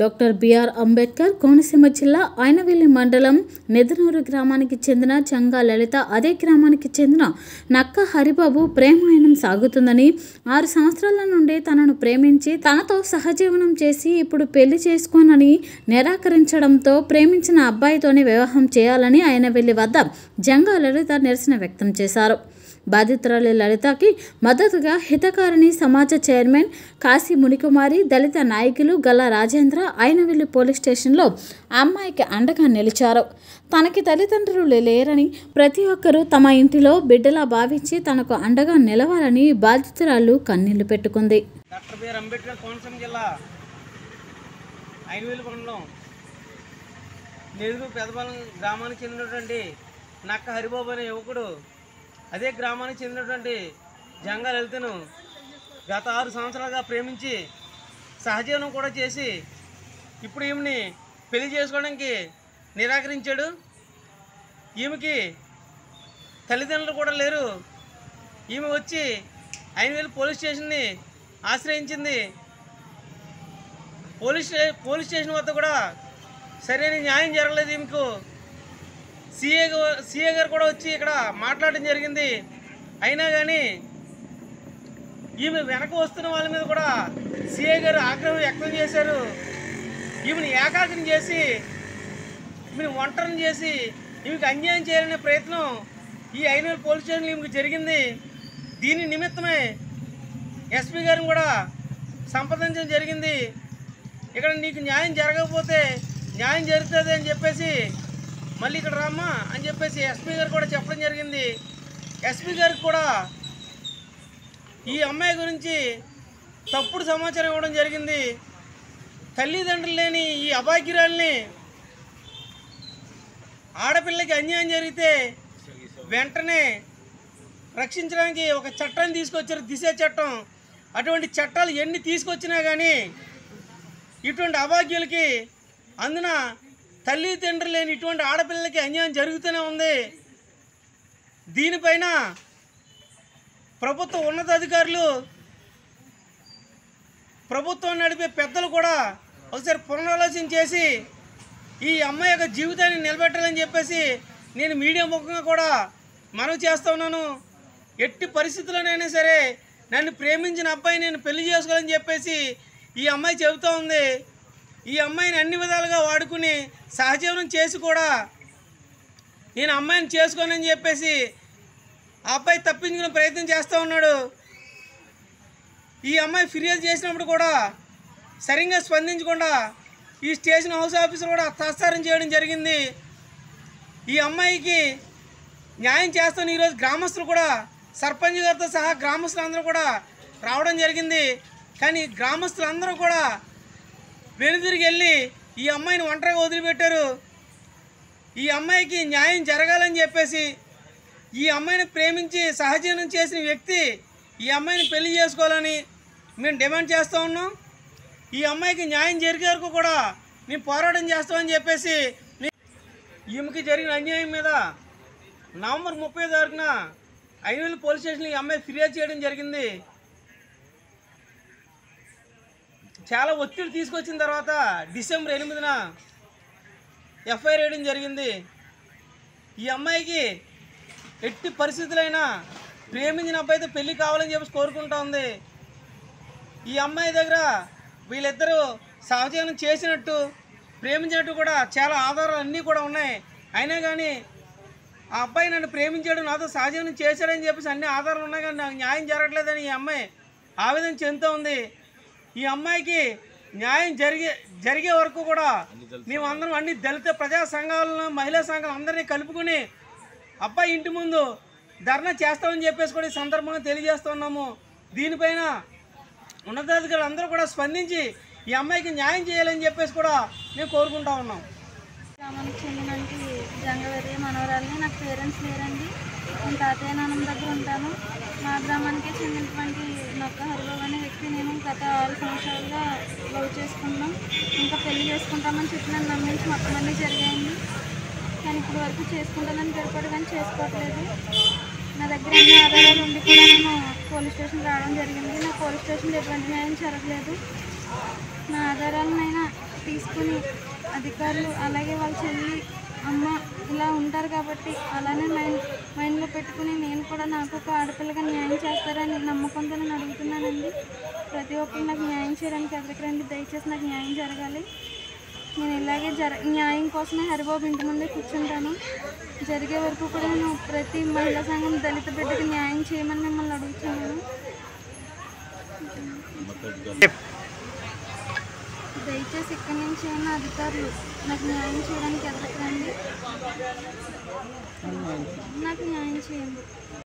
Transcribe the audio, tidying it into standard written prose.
Doctor BR Ambedkar Konaseema జిల్లా ఆయనవెల్లి మండలం నెదనూరు గ్రామానికి చెందిన చంగా లలిత అదే గ్రామానికి చెందిన నక్క హరిబాబు ప్రేమాయణం సాగుతుందని 6 సంవత్సరాల నుండి తనను ప్రేమించి తనతో సహజీవనం చేసి ఇప్పుడు పెళ్లి చేసుకోనని నిరాకరించడంతో ప్రేమించిన అబ్బాయితోనే వివాహం చేయాలని ఆయనవెల్లి వద్ద జంగా లలిత నిరసన వ్యక్తం చేశారు. బాధితురాలి లలితకి మద్దతుగా హితకారిణి సమాజ చైర్మన్ కాశీ మునికుమారి, దళిత నాయకులు గల్లా రాజేంద్ర ఆయనవెల్లి పోలీస్ స్టేషన్లో అమ్మాయికి అండగా నిలిచారు. తనకి తల్లిదండ్రులు లేరని ప్రతి ఒక్కరూ తమ ఇంటిలో బిడ్డలా భావించి తనకు అండగా నిలవాలని బాధితురాలు కన్నీళ్లు పెట్టుకుంది. డాక్టర్ బిఆర్ అంబేద్కర్ కోనసీమ జిల్లా ఆయనవెల్లి మండలం నెదనూరు పెదపాలెం గ్రామానికి చెందినటువంటి నక్క హరిబాబు అనే యువకుడు అదే గ్రామానికి చెందినటువంటి జంగా లలితను గత 6 సంవత్సరాలుగా ప్రేమించి సహజీవనం కూడా చేసి ఇప్పుడు ఈమెని పెళ్లి చేసుకోవడానికి నిరాకరించాడు. ఈమెకి తల్లిదండ్రులు కూడా లేరు. ఈమె వచ్చి ఆయనవెల్లి పోలీస్ స్టేషన్ని ఆశ్రయించింది. పోలీస్ స్టేషన్ వద్ద కూడా సరైన న్యాయం జరగలేదు. ఈమెకు సిఏ గారు కూడా వచ్చి ఇక్కడ మాట్లాడడం జరిగింది. అయినా కానీ ఈమె వెనక వస్తున్న వాళ్ళ మీద కూడా సిఏ గారు ఆగ్రహం వ్యక్తం చేశారు. ఈమెను ఏకాగ్రం చేసి ఈమెను ఒంటరిని చేసి ఈమెకు అన్యాయం చేయాలనే ప్రయత్నం ఈ ఆయనవెల్లి పోలీస్ స్టేషన్లో ఈమెకు జరిగింది. దీని నిమిత్తమే ఎస్పీ గారిని కూడా సంప్రదించడం జరిగింది. ఇక్కడ నీకు న్యాయం జరగకపోతే న్యాయం జరుగుతుంది అని చెప్పేసి మళ్ళీ ఇక్కడ రామ్మా అని చెప్పేసి ఎస్పీ గారు కూడా చెప్పడం జరిగింది. ఎస్పీ గారికి కూడా ఈ అమ్మాయి గురించి తప్పుడు సమాచారం ఇవ్వడం జరిగింది. తల్లిదండ్రులు లేని ఈ అభాగ్యురాల్ని ఆడపిల్లకి అన్యాయం జరిగితే వెంటనే రక్షించడానికి ఒక చట్టాన్ని తీసుకొచ్చారు, దిశ చట్టం. అటువంటి చట్టాలు ఎన్ని తీసుకొచ్చినా కానీ ఇటువంటి అభాగ్యులకి అందున తల్లిదండ్రులు లేని ఇటువంటి ఆడపిల్లలకి అన్యాయం జరుగుతూనే ఉంది. దీనిపైన ప్రభుత్వ ఉన్నతాధికారులు, ప్రభుత్వం నడిపే పెద్దలు కూడా ఒకసారి పునరాలోచన చేసి ఈ అమ్మాయి యొక్క జీవితాన్ని నిలబెట్టాలని చెప్పేసి నేను మీడియా ముఖంగా కూడా మనవి చేస్తూ ఉన్నాను. ఎట్టి పరిస్థితుల్లోనైనా సరే నన్ను ప్రేమించిన అబ్బాయి నేను పెళ్లి చేసుకోవాలని చెప్పేసి ఈ అమ్మాయి చెబుతూ ఉంది. ఈ అమ్మాయిని అన్ని విధాలుగా వాడుకుని సహజీవనం చేసి కూడా నేను అమ్మాయిని చేసుకోనని చెప్పేసి ఆ అబ్బాయి తప్పించుకునే ప్రయత్నం చేస్తూ ఉన్నాడు. ఈ అమ్మాయి ఫిర్యాదు చేసినప్పుడు కూడా సరిగ్గా స్పందించకుండా ఈ స్టేషన్ హౌస్ ఆఫీసర్ కూడా తాత్సారం చేయడం జరిగింది. ఈ అమ్మాయికి న్యాయం చేస్తాను ఈరోజు గ్రామస్తులు కూడా సర్పంచ్ గారితో సహా గ్రామస్తులందరూ కూడా రావడం జరిగింది. కానీ గ్రామస్తులందరూ కూడా వెనుదిరిగి వెళ్ళి ఈ అమ్మాయిని ఒంటరిగా వదిలిపెట్టారు. ఈ అమ్మాయికి న్యాయం జరగాలని చెప్పేసి ఈ అమ్మాయిని ప్రేమించి సహజీవనం చేసిన వ్యక్తి ఈ అమ్మాయిని పెళ్లి చేసుకోవాలని మేము డిమాండ్ చేస్తూ ఉన్నాం. ఈ అమ్మాయికి న్యాయం జరిగే వరకు కూడా మేము పోరాటం చేస్తామని చెప్పేసి ఈమెకి జరిగిన అన్యాయం మీద నవంబర్ 30 తారీఖున ఆయనవెల్లి పోలీస్ స్టేషన్లో ఈ అమ్మాయి ఫిర్యాదు చేయడం జరిగింది. చాలా ఒత్తిడి తీసుకొచ్చిన తర్వాత డిసెంబర్ 8న ఎఫ్ఐఆర్ వేయడం జరిగింది. ఈ అమ్మాయికి ఎట్టి పరిస్థితులైనా ప్రేమించిన అబ్బాయితో పెళ్లి కావాలని చెప్పి కోరుకుంటా ఉంది. ఈ అమ్మాయి దగ్గర వీళ్ళిద్దరూ సహజీవనం చేసినట్టు ప్రేమించినట్టు కూడా చాలా ఆధారాలు అన్నీ కూడా ఉన్నాయి. అయినా కానీ ఆ అబ్బాయి నన్ను ప్రేమించాడు, నాతో సహజీవనం చేశాడని చెప్పేసి అన్ని ఆధారాలు ఉన్నాయి కానీ నాకు న్యాయం జరగట్లేదని ఈ అమ్మాయి ఆవేదన చెందుతూ ఉంది. ఈ అమ్మాయికి న్యాయం జరిగే వరకు కూడా మేమందరం అన్ని దళిత ప్రజా సంఘాలను, మహిళా సంఘాలు అందరినీ కలుపుకొని అబ్బాయి ఇంటి ముందు ధర్నా చేస్తామని చెప్పేసి కూడా ఈ సందర్భంగా తెలియజేస్తున్నాము. దీనిపైన ఉన్నతాధికారులు అందరూ కూడా స్పందించి ఈ అమ్మాయికి న్యాయం చేయాలని చెప్పేసి కూడా మేము కోరుకుంటా ఉన్నాం. గ్రామానికి చెందినటువంటి జంగవరి మనవరాలని, నాకు పేరెంట్స్ లేరండి. నేను తాతయ్య నాన్నమ్మ దగ్గర ఉంటాను. మా గ్రామానికి చెందినటువంటి నక్క హరిబాబు అనే వ్యక్తి నేను గత 6 సంవత్సరాలుగా లవ్ చేసుకున్నాం. ఇంకా పెళ్లి చేసుకుంటామని చెప్పి నన్ను నమ్మించి మొత్తం అన్నీ జరిగాయండి. కానీ ఇప్పుడు వరకు చేసుకుంటానని తెలిపాడు కానీ చేసుకోవట్లేదు. నా దగ్గర అన్ని ఆధారాలు ఉండి కూడా నేను పోలీస్ స్టేషన్ రావడం జరిగింది. నా పోలీస్ స్టేషన్లో ఎటువంటి న్యాయం జరగలేదు. నా ఆధారాలనైనా తీసుకుని అధికారులు అలాగే వాళ్ళ చెల్లి అమ్మ ఇలా ఉంటారు కాబట్టి అలానే మైండ్లో పెట్టుకుని నేను కూడా నాకు ఒక ఆడపిల్లగా న్యాయం చేస్తారని నమ్మకంతో నేను అడుగుతున్నానండి. ప్రతి ఒక్కరు నాకు న్యాయం చేయడానికి ఎదురుకు రండి. దయచేసి నాకు న్యాయం జరగాలి. నేను ఇలాగే న్యాయం కోసమే హరిబాబు ఇంటి ముందే కూర్చుంటాను. జరిగే వరకు కూడా నేను ప్రతి మహిళా సంఘం దళిత బిడ్డకి న్యాయం చేయమని మిమ్మల్ని అడుగుతున్నాను. దయచేసి ఇక్కడి నుంచి అయినా అధికారులు నాకు న్యాయం చేయడానికి ఎదురుకు రండి. నాకు న్యాయం చేయండి.